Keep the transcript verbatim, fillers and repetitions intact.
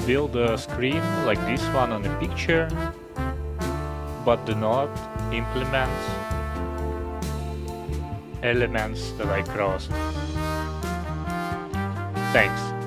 build a screen like this one on a picture, but do not implement elements that I crossed. Thanks.